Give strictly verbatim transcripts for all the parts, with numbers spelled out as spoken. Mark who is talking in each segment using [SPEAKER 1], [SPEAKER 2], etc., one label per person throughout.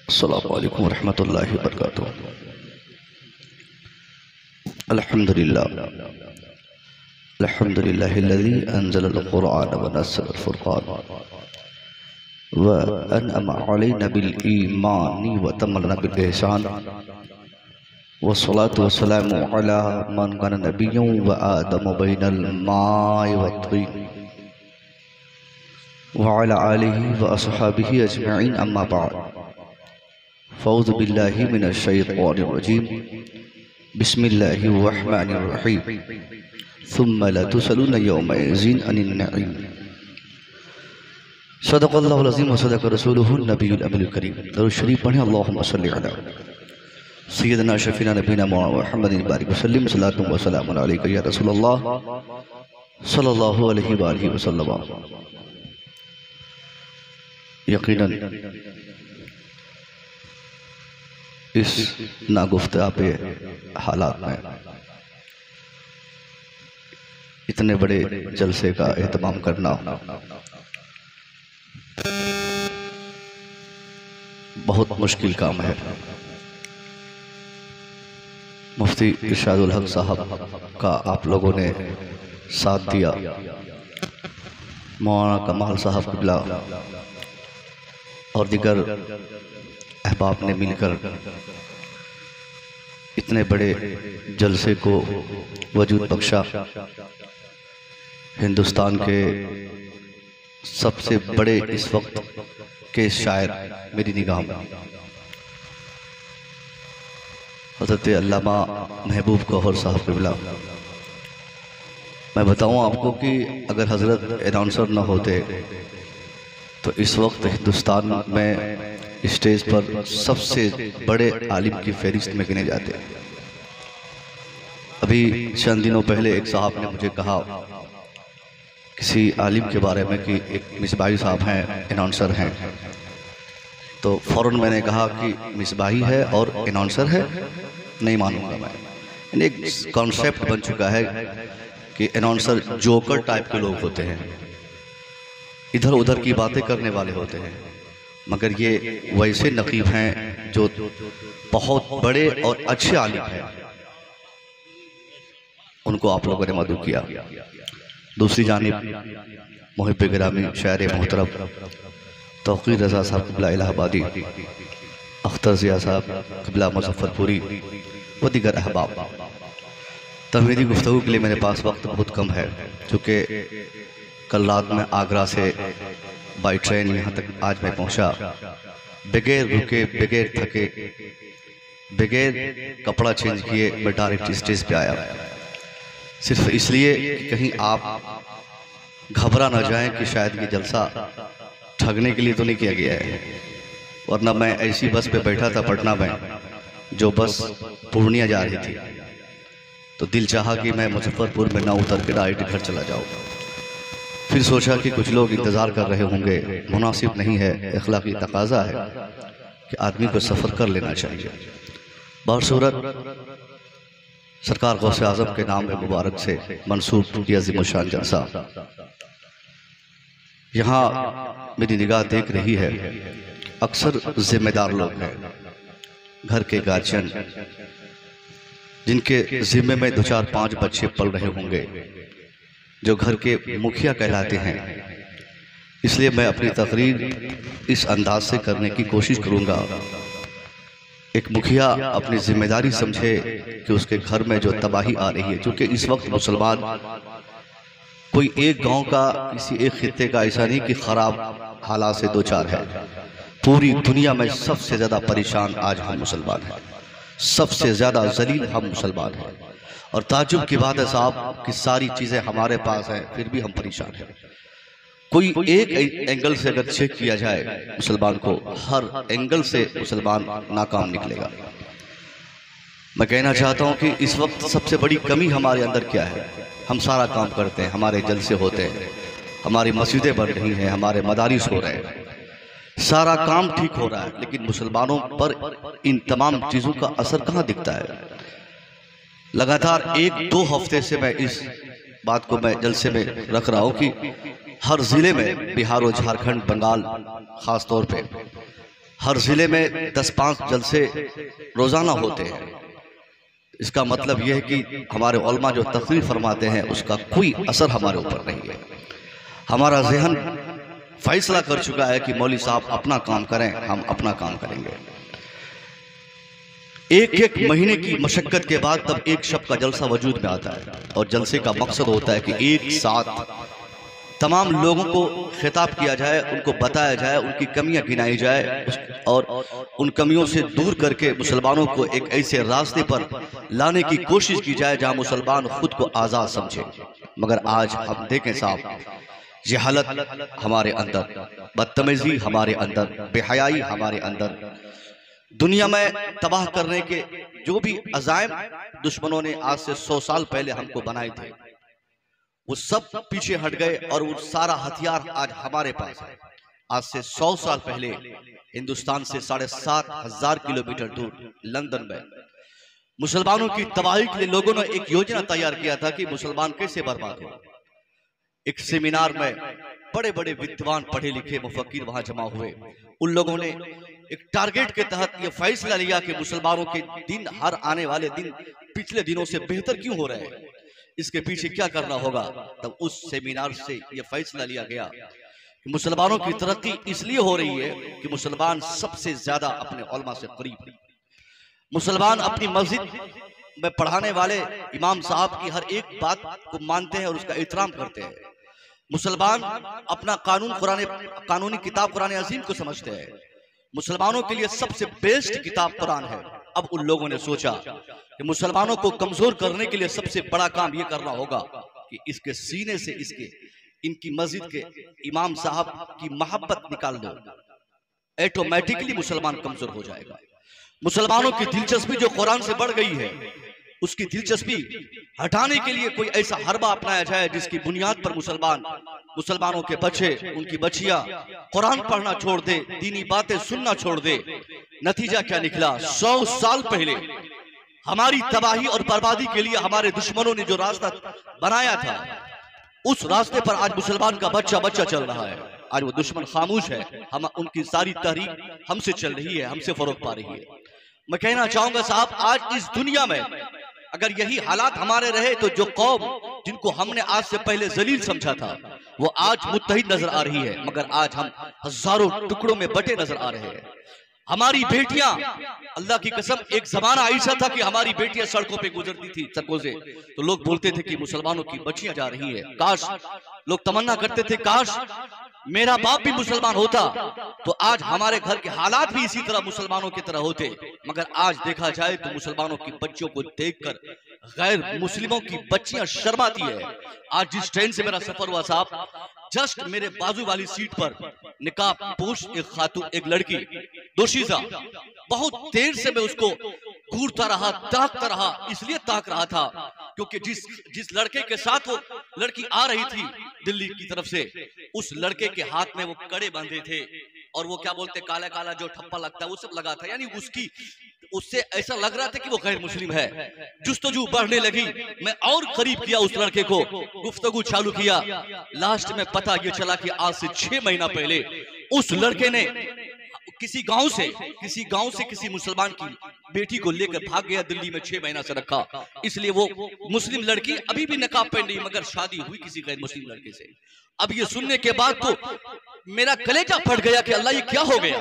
[SPEAKER 1] अस्सलामु अलैकुम वरहमतुल्लाहि वबरकातुहू। अल्हम्दुलिल्लाह अल्हम्दुलिल्लाहिल्लज़ी अंज़लल क़ुरआन व नज़्ज़लल फ़ुरक़ान व अनअम अलैना बिल ईमानी व तमन्ना बिल इहसान व सलातु व सलामु अला मन काना नबिय्यन व आदम बैनल माइ व तीन व अला आलिहि व अस्हाबिहि अजमईन अम्मा बाद। फ़ौज़ु बिल्लाहि मिनश शैतानिर रजीम। बिस्मिल्लाहिर रहमानिर रहीम। सुम्मा लतुसअलुन्ना यौमइज़िन अनिन नईम। सदक़ल्लाहुल अज़ीम व सदक़ रसूलुहुन नबियुल अमीनुल करीम। दरूद शरीफ पढ़ें। अल्लाहुम्मा सल्लि अला सय्यिदिना शफ़ीना नबीना मुहम्मदिन बारिक वसल्लिम। सलातु व सलामुन अलैका या रसूलल्लाह सल्लल्लाहु अलैहि व आलिहि वसल्लम। यकीनन इस नागुफ्ताबे हालात में इतने बड़े जलसे का एहतमाम करना बहुत मुश्किल काम है। मुफ्ती इरशादुल हक साहब का आप लोगों ने साथ दिया, मौलाना कमाल साहब क़िबला और दिगर अहबाब ने मिलकर इतने बड़े जलसे को वजूद बख्शा। हिंदुस्तान के सबसे बड़े इस वक्त के शायर मेरी निगाह में हज़रत अल्लामा महबूब गौहर साहब क़िबला। मैं बताऊं आपको कि अगर हज़रत अनाउंसर न होते तो इस वक्त हिंदुस्तान में स्टेज पर सबसे बड़े आलिम की फहरिस्त में गिने जाते। अभी चंद दिनों पहले एक साहब ने मुझे कहा किसी आलिम के बारे में कि एक मिसबाही साहब हैं, अनाउंसर हैं, तो फ़ौरन मैंने कहा कि मिसबाही है और अनाउंसर है, नहीं मानूंगा मैं। एक कॉन्सेप्ट बन चुका है कि अनाउंसर जोकर टाइप के लोग होते हैं, इधर उधर की बातें करने वाले होते हैं, मगर ये वैसे नकीब हैं जो बहुत बड़े और अच्छे आलिम हैं। उनको आप लोगों ने मदद किया। दूसरी जानिब मुहिब गिरामी शायर मोहतरम तौक़ीर रज़ा साहब क़िबला इलाहाबादी, अख्तर ज़िया साहब क़िबला मुज़फ़्फ़रपुरी व दीगर अहबाब। तहमीदी गुफ्तगू के लिए मेरे पास वक्त बहुत कम है, चूँकि कल रात में आगरा से बाई ट्रेन यहाँ तक आज मैं पहुँचा, बगैर रुके, बगैर थके, बगैर कपड़ा चेंज किए मैं डायरेक्ट स्टेज पे आया, सिर्फ इसलिए कि कहीं आप घबरा ना जाएं कि शायद ये जलसा ठगने के लिए तो नहीं किया गया है। वरना मैं ऐसी बस पे बैठा था पटना में, जो बस पूर्णिया जा रही थी, तो दिल चाहा कि मैं मुजफ्फरपुर में ना उतर के डायरेक्ट घर चला जाऊँ। फिर सोचा कि कुछ लोग इंतज़ार कर रहे होंगे, मुनासिब नहीं है, अखलाकी तकाज़ा है कि आदमी को सफ़र कर लेना चाहिए। बहरसूरत सरकार गौसे आज़म के नाम मुबारक से मंसूब ये अज़ीम शान जलसा यहाँ मेरी निगाह देख रही है। अक्सर जिम्मेदार लोग हैं, घर के गार्जियन, जिनके ज़िम्मे में दो चार पाँच बच्चे पल रहे होंगे, जो घर के मुखिया कहलाते हैं। इसलिए मैं अपनी तकरीर इस अंदाज से करने की कोशिश करूंगा। एक मुखिया अपनी जिम्मेदारी समझे कि उसके घर में जो तबाही आ रही है, क्योंकि इस वक्त मुसलमान कोई एक गांव का, किसी एक खित्ते का ऐसा नहीं कि ख़राब हालात से दो चार है। पूरी दुनिया में सबसे ज़्यादा परेशान आज हम मुसलमान हैं, सबसे ज़्यादा जलील हम मुसलमान हैं। और ताजुब की बात है साहब कि सारी चीज़ें हमारे पास हैं, फिर भी हम परेशान हैं। कोई एक एंगल से अगर चेक किया जाए मुसलमान को, हर एंगल से मुसलमान नाकाम निकलेगा। मैं कहना चाहता हूं कि इस वक्त सबसे बड़ी कमी हमारे अंदर क्या है? हम सारा काम करते हैं, हमारे जलसे होते हैं, हमारी मस्जिदें बन रही हैं, हमारे मदारिस हो रहे हैं, सारा काम ठीक हो रहा है, लेकिन मुसलमानों पर इन तमाम चीज़ों का असर कहाँ दिखता है? लगातार एक दो हफ्ते से मैं इस बात को मैं जलसे में रख रहा हूँ कि हर ज़िले में, बिहार और झारखंड, बंगाल ख़ास तौर पे हर जिले में दस पांच जलसे रोजाना होते हैं। इसका मतलब यह है कि हमारे उलमा जो तकरीर फरमाते हैं उसका कोई असर हमारे ऊपर नहीं है। हमारा जहन फैसला कर चुका है कि मौलवी साहब अपना काम करें, हम अपना काम करेंगे। एक एक महीने की मशक्कत के बाद तब एक शब का जलसा वजूद में आता है, और जलसे का मकसद होता है कि एक साथ तमाम लोगों को खिताब किया जाए, उनको बताया जाए, उनकी कमियां गिनाई जाए और उन कमियों से दूर करके मुसलमानों को एक ऐसे रास्ते पर लाने की कोशिश की जाए जहां मुसलमान खुद को आज़ाद समझे। मगर आज हम देखें साहब, जहालत हमारे अंदर, बदतमीजी हमारे अंदर, बेहयाई हमारे अंदर, दुनिया में तबाह करने के जो भी अज़ाइम दुश्मनों ने आज से सौ साल पहले हमको बनाए थे, वो सब पीछे हट गए और वो सारा हथियार आज हमारे पास है। आज से सौ साल पहले हिंदुस्तान से साढ़े सात हजार किलोमीटर दूर लंदन में मुसलमानों की तबाही के लिए लोगों ने एक योजना तैयार किया था कि मुसलमान कैसे बर्बाद हो। एक सेमिनार में बड़े बड़े विद्वान, पढ़े लिखे मुफक्किर वहां जमा हुए। उन लोगों ने एक टारगेट के तहत यह फैसला लिया कि मुसलमानों के दिन, हर आने वाले दिन पिछले दिनों से बेहतर क्यों हो रहे हैं, इसके पीछे क्या करना होगा। तब उस सेमिनार से यह फैसला लिया गया कि मुसलमानों की तरक्की इसलिए हो रही है कि मुसलमान सबसे ज्यादा अपने उलमा से करीब है। मुसलमान अपनी मस्जिद में पढ़ाने वाले इमाम साहब की हर एक बात को मानते हैं और उसका एहतराम करते हैं। मुसलमान अपना कानून कुरान कानूनी किताब कुरान अजीम को समझते हैं। मुसलमानों के लिए सबसे बेस्ट किताब कुरान है। अब उन लोगों ने सोचा कि मुसलमानों को कमजोर करने के लिए सबसे बड़ा काम यह करना होगा कि इसके सीने से इसके इनकी मस्जिद के इमाम साहब की मोहब्बत निकाल दो, ऑटोमेटिकली मुसलमान कमजोर हो जाएगा। मुसलमानों की दिलचस्पी जो कुरान से बढ़ गई है, उसकी दिलचस्पी हटाने के लिए कोई ऐसा हरबा अपनाया जाए जिसकी बुनियाद पर मुसलमान मुसलमानों के बच्चे, उनकी बच्चियां कुरान पढ़ना छोड़ दे, दीनी बातें सुनना छोड़ दे। नतीजा क्या निकला? सौ साल पहले हमारी तबाही और बर्बादी के लिए हमारे दुश्मनों ने जो रास्ता बनाया था, उस रास्ते पर आज मुसलमान का बच्चा बच्चा चल रहा है। आज वो दुश्मन खामोश है, हम उनकी सारी तहरीक हमसे चल रही है, हमसे फरोग पा रही है। मैं कहना चाहूंगा साहब, आज इस दुनिया में अगर यही हालात हमारे रहे तो जो कौम जिनको हमने आज से पहले जलील समझा था वो आज मुत्तहिद नजर आ रही है, मगर आज हम हजारों टुकड़ों में बटे नजर आ रहे हैं। हमारी बेटियां, अल्लाह की कसम, एक जमाना ऐसा था कि हमारी बेटियां सड़कों पे गुजरती थी सड़कों से तो लोग बोलते थे कि मुसलमानों की बच्चियां जा रही है। काश, लोग तमन्ना करते थे काश मेरा बाप भी मुसलमान होता तो आज हमारे घर के हालात भी इसी तरह मुसलमानों की तरह होते। मगर आज देखा जाए तो मुसलमानों की बच्चियों को देखकर गैर मुस्लिमों की बच्चियां शर्माती है। आज जिस ट्रेन से मेरा सफर हुआ साहब, जस्ट मेरे बाजू वाली सीट पर निकाब पोश एक खातून, एक लड़की दोशीजा, बहुत देर से मैं उसको घूरता रहा, ताकता रहा। इसलिए ताक रहा था क्योंकि जिस जिस लड़के के साथ वो लड़की आ रही थी दिल्ली की तरफ से, उस लड़के के हाथ में वो कड़े बांधे थे और वो क्या बोलते, काला काला जो ठप्पा लगता है वो सब लगा था। यानी उसकी उससे ऐसा लग रहा था कि वो गैर मुस्लिम है। जुस्तगू बढ़ने लगी, मैं और करीब किया उस लड़के को, गुफ्तगू चालू किया। लास्ट में पता ये चला कि आज से छह महीना पहले उस लड़के ने किसी गांव से किसी गांव से किसी मुसलमान की बेटी को लेकर भाग गया, दिल्ली में छह महीना से रखा। इसलिए वो मुस्लिम लड़की अभी भी नकाब पहन रही, मगर शादी हुई किसी गैर मुस्लिम लड़के से। अब ये सुनने के बाद तो मेरा कलेजा फट गया कि अल्लाह ये क्या हो गया,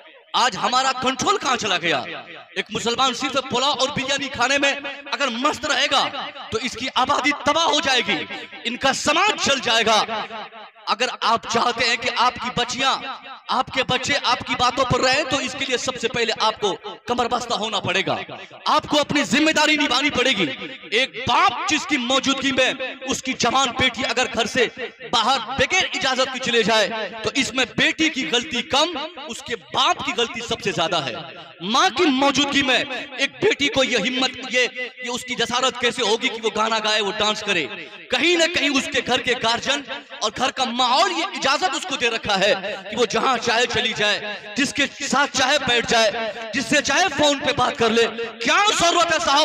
[SPEAKER 1] आज हमारा कंट्रोल कहां चला गया। एक मुसलमान सिर्फ पुलाव और बिरयानी खाने में अगर मस्त रहेगा तो इसकी आबादी तबाह हो जाएगी, इनका समाज चल जाएगा। अगर आप चाहते हैं कि आपकी बच्चियां, आपके बच्चे आपकी बातों पर रहें तो इसके लिए सबसे पहले आपको कमरबस्ता होना पड़ेगा, आपको अपनी जिम्मेदारी निभानी पड़ेगी। एक बाप जिसकी मौजूदगी में उसकी जवान बेटी अगर घर से बाहर बगैर इजाजत के चले जाए तो इसमें बेटी की गलती कम, उसके बाप की गलती सबसे ज्यादा है। माँ की मौजूदगी में एक बेटी को यह हिम्मत, ये ये उसकी जसारत कैसे होगी कि वो गाना गाए, वो डांस करे। कहीं ना कहीं उसके घर के गार्जियन और घर का माहौल ये इजाजत उसको दे रखा है कि वो जहां चाहे चली जाए, जिसके साथ चाहे बैठ जाए, जिससे चाहे फोन पे बात कर ले। क्या जरूरत है साहब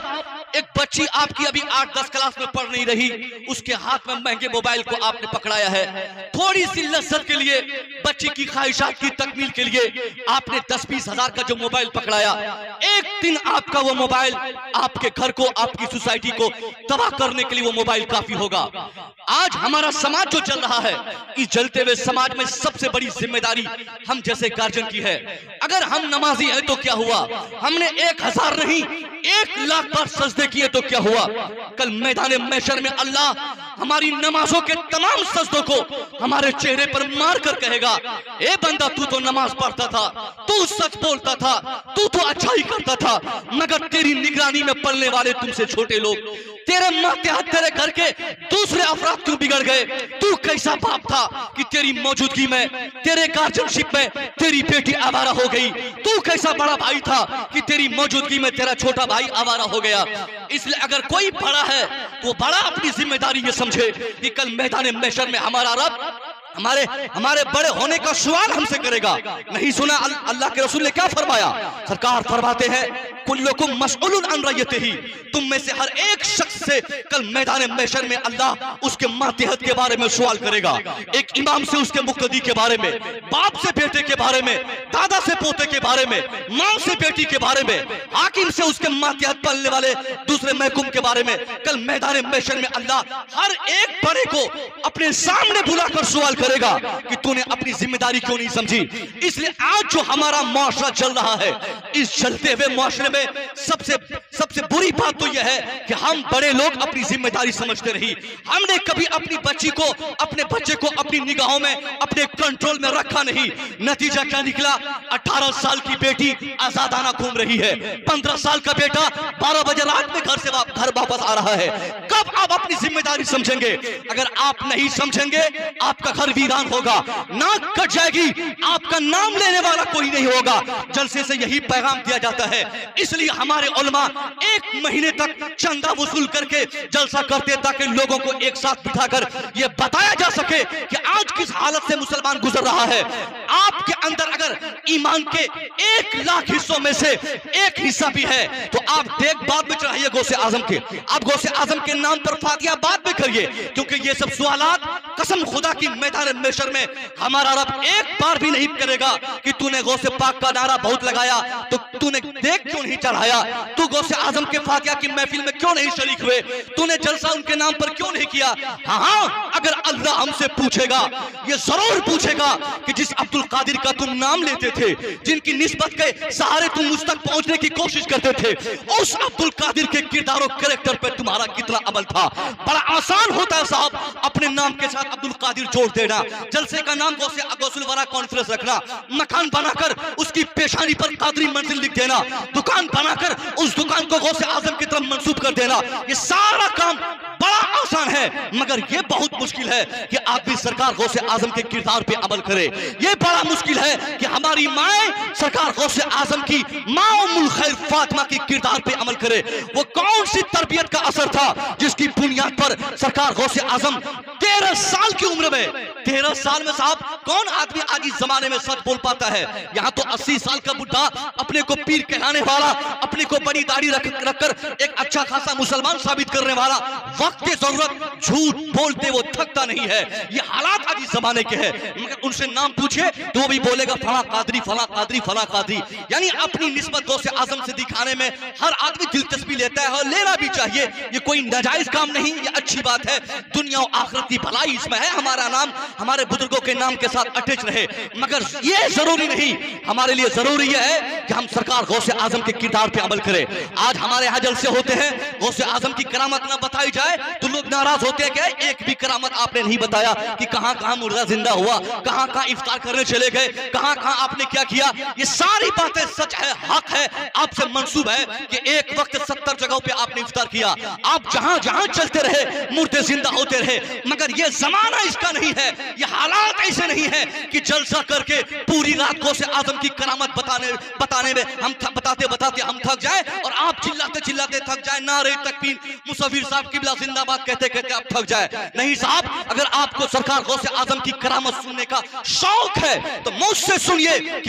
[SPEAKER 1] एक बच्ची आपकी अभी आठ दस क्लास में पढ़ नहीं रही, उसके हाथ में महंगे मोबाइल को आपने पकड़ाया है। थोड़ी सी लज्जत के लिए, बच्ची की ख्वाहिशात की तकमील के लिए आपने दस बीस हजार का जो मोबाइल पकड़ाया, एक दिन आपका वो मोबाइल आपके घर को, आपकी सोसाइटी को तबाह करने के लिए वो मोबाइल काफी होगा। आज हमारा समाज जो चल रहा है, इस जलते हुए समाज में सबसे बड़ी जिम्मेदारी हम जैसे गार्जियन की है। अगर हम नमाजी हैं तो क्या हुआ, हमने एक हजार नहीं एक लाख बार सजदे किए तो क्या हुआ, कल मैदान महशर में अल्लाह हमारी नमाजों के तमाम सजदों को हमारे चेहरे पर मार कर कहेगा, ए बंदा तू तो नमाज पढ़ता था, तू सच बोलता था, तू तो अच्छाई करता था, मगर तेरी निगरानी में पलने वाले तुमसे छोटे लोग, तेरे मातहत तेरे घर के दूसरे अफराद क्यों बिगड़ गए। तू कैसा बाप था कि तेरी मौजूदगी में, तेरे गार्जियनशिप में तेरी बेटी आवारा हो गई। तू कैसा बड़ा भाई था कि तेरी मौजूदगी में तेरा छोटा भाई आवारा हो गया। इसलिए अगर कोई बड़ा है तो बड़ा अपनी जिम्मेदारी ये समझे कि कल मैदान महशर में हमारा रब हमारे हमारे बड़े होने का सवाल हमसे करेगा। नहीं सुना अल्लाह के रसूल ने क्या फरमाया? सरकार फरमाते हैं कुल्लुकुम मसऊलुन अन रइयतिही, तुम में से हर एक शख्स से कल मैदान महशर में अल्लाह उसके मातहत के बारे में सवाल करेगा। एक इमाम से उसके मुक्तदी के बारे में, बाप से बेटे के बारे में, दादा से पोते के बारे में, माँ से बेटी के बारे में, हाकिम से उसके मातहत पलने वाले दूसरे महकुम के बारे में। कल मैदान महशर में अल्लाह हर एक बड़े को अपने सामने बुलाकर सवाल करेगा कि तूने अपनी जिम्मेदारी क्यों नहीं समझी। इसलिए आज जो हमारा मुआशरा चल रहा है, इस चलते हुए मुआशरे में सबसे सबसे बुरी बात तो यह है कि हम बड़े लोग अपनी जिम्मेदारी समझते नहीं। हमने कभी अपनी बच्ची को, अपने बच्चे को अपनी निगाहों में, अपने कंट्रोल में रखा नहीं। नतीजा क्या निकला? अठारह साल की बेटी आजादाना घूम रही है, पंद्रह साल का बेटा बारह बजे रात में घर से वा, घर वापस आ रहा है। कब आप अपनी जिम्मेदारी समझेंगे? अगर आप नहीं समझेंगे आपका घर वीरान होगा, नाक कट जाएगी, आपका नाम लेने वाला कोई नहीं होगा। जलसे से यही पैगाम दिया जाता है। इसलिए हमारे उलमा एक महीने तक चंदा वसूल करके जलसा करते ताकि लोगों को एक साथ बिठाकर यह बताया जा सके कि आज किस हालत से मुसलमान गुजर रहा है। आपके अंदर अगर ईमान के एक लाख हिस्सों में से एक हिस्सा भी है तो आप देख बाद में चढ़ाइए गौसे आजम के, आप गौसे आजम के नाम पर फातिहा बाद में करिए, क्योंकि ये सब सवालात कसम खुदा की मैदान महशर में हमारा रब एक बार भी नहीं करेगा कि तूने गौसे पाक का नारा बहुत लगाया तो तूने देख क्यों नहीं चढ़ाया, तू गौसे आजम के फातिहा की महफिल में क्यों नहीं शरीक हुए, तूने जलसा उनके नाम पर क्यों नहीं किया। हाँ, अगर अल्लाह हमसे पूछेगा, ये जरूर पूछेगा कि जिस अब्दुल कादिर का तुम नाम लेते थे, जिनकी निस्बत के सहारे तुम मुझ तक पहुंचने की कोशिश करते थे, उस अब्दुल कादिर के किरदार और कैरेक्टर पर तुम्हारा कितना अमल था। बड़ा आसान होता है साहब अपने नाम के साथ अब्दुल कादिर जोड़ देना, जलसे का नाम गौसे गौसुल वरा कॉन्फ्रेंस रखना, मकान बनाकर उसकी पेशानी पर कादरी मंजिल लिख देना, दुकान बनाकर उस दुकान को गौसे आजम की तरफ मंसूब कर देना। ये सारा काम बड़ा आसान है, मगर ये बहुत मुश्किल है कि आदमी सरकार गौसे आजम के किरदार पे अमल करे। ये बड़ा मुश्किल है कि हमारी माएं सरकार गौसे आजम की माँ उम्मुल खैर फातिमा की किरदार पे अमल करे। वो कौन सी तरबियत का असर था जिसकी बुनियाद पर सरकार गौसे आजम तेरह साल की उम्र में, तेरह साल में साहब कौन आदमी आज इस जमाने में सच बोल पाता है? यहाँ तो अस्सी साल का बुढ़ा अपने को पीर कहलाने वाला, अपने को बड़ी दाढ़ी रख रखकर एक अच्छा खासा मुसलमान साबित करने वाला, वक्त की जरूरत झूठ बोलते वो थकता नहीं है। ये हालात आज इस जमाने के हैं, मगर उनसे नाम पूछे तो वो भी बोलेगा फला कादरी फला कादरी फला कादरी। यानी अपनी निस्बत गौसे आजम से दिखाने में हर आदमी दिलचस्पी लेता है और लेना भी चाहिए। ये कोई नाजायज काम नहीं, ये अच्छी बात है। दुनिया और आखिरत की भलाई इसमें है, हमारा नाम हमारे बुजुर्गों के नाम के साथ अटैच रहे, मगर ये जरूरी नहीं। हमारे लिए जरूरी यह है कि हम सरकार गौसे आजम के किरदार पे अमल करें। आज हमारे यहाँ जलसे होते हैं, गौसे आजम की करामत ना बताई जाए तो लोग नाराज होते हैं कि एक भी करामत आपने नहीं बताया कि कहां कहां मुर्दा जिंदा हुआ, कहां कहां इफ्तार करने चले गए, कहां कहां आपने क्या किया। ये सारी बातें सच है, हक है, आपसे मंसूब है कि एक वक्त सत्तर जगहों पे आपने इफ्तार किया। आप जहां जहां चलते रहे मुर्दे जिंदा होते रहे, मगर ये जमाना इसका नहीं है, ये हालात ऐसे नहीं है कि जलसा करके पूरी रात गौसे आजम की करामत बताने बताने में हम बताते बताते हम थक जाए और आप चिल्लाते चिल्लाते थक जाए, नारे तकबीर मुसव्विर साहब किबला जिंदाबाद कहते कहते आप थक जाए। नहीं साहब, अगर आपको सरकार गौसे आजम की करामत सुनने का शौक है तो मुझसे सुनिए कि आपकी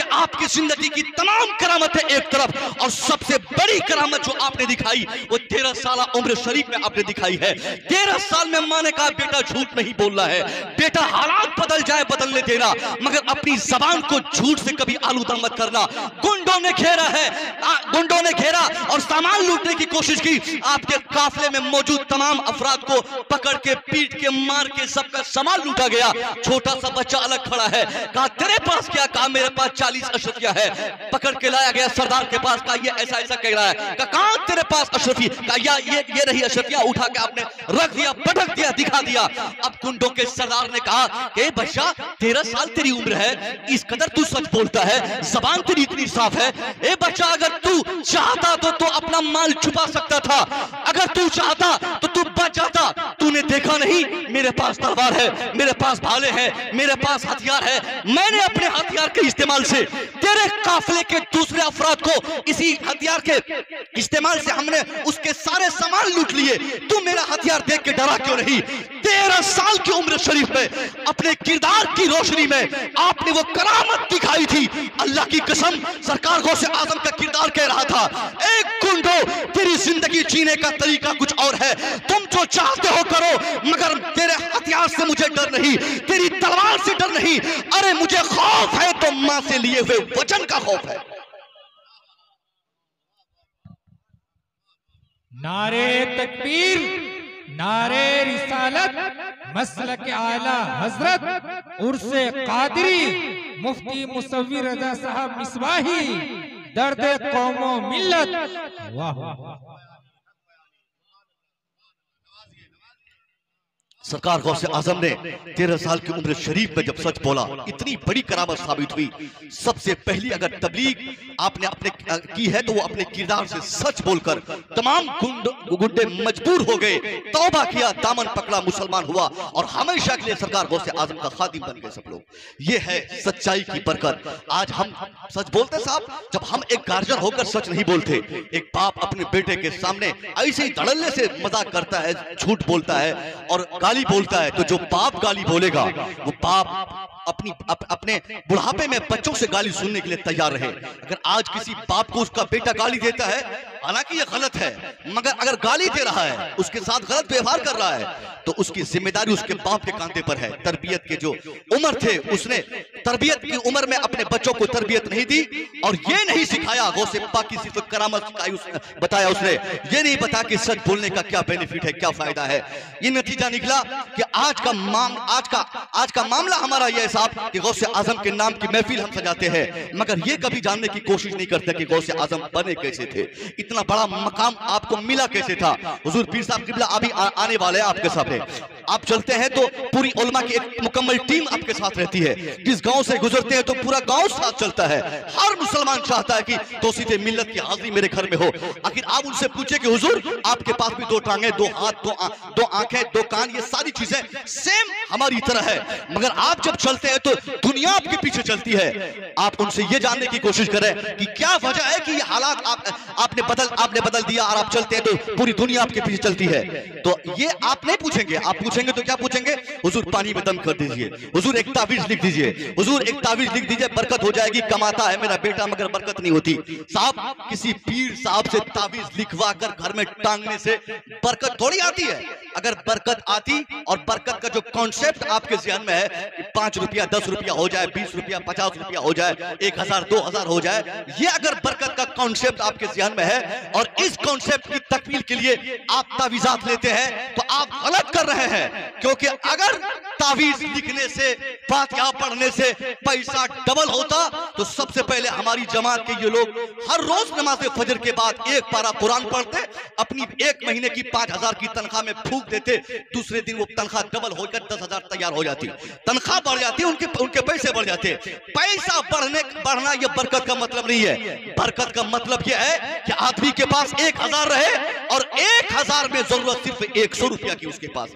[SPEAKER 1] जिंदगी की तमाम करामतें एक तरफ, और सबसे बड़ी करामत जो आपने दिखाई वो तेरह साल उम्र शरीफ में आपने दिखाई है। तेरह साल में माँ ने कहा बेटा झूठ नहीं बोलना है, बेटा हालात बदल जाए बदलने देना, मगर अपनी जबान को झूठ से कभी आलूदा मत करना। गुंडों ने घेरा है, गुंडों ने घेरा और सामान लूटने की कोशिश की। आपके काफले में मौजूद तमाम अफराद को पकड़ के पीट के मार के सबका सामान लूटा गया। छोटा सा बच्चा अलग खड़ा है, कहा तेरे पास क्या? कहा मेरे पास चालीस अशरफिया है। पकड़ के लाया गया सरदार के पास, कहा ये ऐसा ऐसा कह रहा है। कहा तेरे पास अशरफी? कहा ये ये रही अशरफिया। उठा के आपने रख दिया, पटक दिया, दिखा दिया। अब गुंडों के सरदार ने कहा कि बच्चा तेरह साल तेरी उम्र है, इस कदर तू सच बोलता है, जबान तेरी इतनी साफ है। ए बच्चा अगर तू चाहता तो तू अपना माल छुपा सकता था, अगर तू चाहता तो तू बच जाता। तूने देखा नहीं मेरे पास तलवार है, मेरे पास भाले हैं, मेरे पास हथियार है। मैंने अपने हथियार के इस्तेमाल से तेरे काफिले के दूसरे अफराद को इसी हथियार के इस्तेमाल से हमने उसके सारे सामान लूट लिए। तू मेरा हथियार देख के डरा क्यों नहीं? तेरह साल की उम्र शरीफ में अपने किरदार की रोशनी में आपने वो करामत दिखाई थी। अल्लाह की कसम सरकार गौसे आजम का किरदार कह रहा था, एक गुंडो तेरी जिंदगी जीने का तरीका कुछ और है, तुम जो चाहते हो करो, मगर तेरे हथियार से मुझे डर नहीं, तेरी तलवार से डर नहीं। अरे मुझे खौफ है तो मां से लिए हुए वचन का खौफ है।
[SPEAKER 2] नारे तकबीर, नारे रिसालत, मसलक आला हजरत उर्से कादरी, मुफ्ती मुसव्विर रजा साहब मिसबाही, दर्द कौमो मिल्लत। वाह।
[SPEAKER 1] सरकार गौसे आजम ने तेरह साल की उम्र शरीफ में जब सच बोला, इतनी बड़ी करामत साबित हुई। सबसे पहली अगर तबलीग आपने अपने की है तो वो अपने किरदार से सच बोलकर तमाम गुंडे मजबूर हो गए, तौबा किया, दामन पकड़ा, मुसलमान हुआ और हमेशा के लिए सरकार गौसे आजम का खादिम बन गए सब लोग। ये है सच्चाई की बरकत। आज हम सच बोलते साहब, जब हम एक गार्जियन होकर सच नहीं बोलते, एक बाप अपने बेटे के सामने ऐसे ही धड़ल्ले से मजाक करता है, झूठ बोलता है और गाली बोलता है, तो जो बाप गाली बोलेगा वो बाप अपनी अप, अपने बुढ़ापे में बच्चों से गाली सुनने के लिए तैयार रहे। अगर आज किसी बाप को उसका बेटा गाली देता है, हालांकि ये गलत है, मगर अगर गाली दे रहा है, उसके साथ गलत व्यवहार कर रहा है, तो उसकी जिम्मेदारी उसके बाप के कांधे पर है। तरबियत के जो उम्र थे, उसने तरबियत की उम्र में अपने बच्चों को तरबियत नहीं दी और ये नहीं सिखाया, गौसे पाक की सिर्फ करामत सिखाई, उसने बताया, उसने ये नहीं बताया कि सच बोलने का क्या बेनिफिट है, क्या फायदा है। ये नतीजा निकला कि आज का माम आज का आज का मामला हमारा यह साहब कि गौसे आजम के नाम की महफिल हम सजाते हैं, मगर ये कभी जानने की कोशिश नहीं करते कि गौसे आजम बने कैसे थे, इतना बड़ा मकाम आपको मिला कैसे था। हुजूर पीर साहब किबला अभी आ, आने वाले हैं आपके सामने। आप चलते हैं तो पूरी उलमा की एक मुकम्मल टीम आपके साथ रहती है। जिस गांव से गुजरते हैं तो पूरा गांव साथ चलता है। हर मुसलमान चाहता है कि तौसीफ़े मिल्लत की हाजिरी मेरे घर में हो। आखिर आप उनसे पूछे कि हुजूर आपके पास भी दो टांगे, दो हाथ, दो आ, दो आंखें, दो कान, ये सारी चीजें सेम हमारी तरह है, मगर आप जब चलते हैं तो दुनिया आपके पीछे चलती है। आप उनसे ये जानने की कोशिश करें कि क्या वजह है कि ये हालात आप, आपने बदल आपने बदल दिया और आप चलते हैं तो पूरी दुनिया आपके पीछे चलती है। तो ये आप नहीं पूछेंगे, आप पूछेंगे तो क्या पूछेंगे? हुजूर पानी में दम कर दीजिए, हुजूर एक तावीज लिख दीजिए, हुजूर एक तावीज लिख दीजिए, बरकत हो जाएगी। कमाता है मेरा बेटा मगर बरकत नहीं होती। साहब, किसी पीर साहब से तावीज लिखवा कर घर में टांगने से बरकत थोड़ी आती है। अगर बरकत आती और बरकत का जो कॉन्सेप्ट आपके ज़हन में है कि पांच रुपया दस रुपया हो जाए, बीस रुपया पचास रुपया हो जाए, एक हजार दो हजार हो जाए, ये अगर बरकत का कॉन्सेप्ट आपके ज़हन में है और इस कॉन्सेप्ट की तकमील के लिए आप तावीज़ात लेते हैं तो आप गलत कर रहे हैं। क्योंकि अगर तावीज लिखने से, फातिहा पढ़ने से पैसा डबल होता तो सबसे पहले हमारी जमात के ये लोग हर रोज नमाज फजर के बाद एक पारा कुरान पढ़ते, अपनी एक महीने की पांच हजार की तनख्वाह में फूंक देते, दूसरे दिन वो तनख्वाह डबल होकर दस हजार तैयार हो जाती, तनख्वाह बढ़ जाती, उनके उनके पैसे बढ़ जाते। पैसा बढ़ने बढ़ना यह बरकत का मतलब नहीं है। बरकत का मतलब यह है कि आदमी के पास एक हजार रहे और एक हजार में जरूरत सिर्फ एक सौ रुपया की उसके पास रहे, ये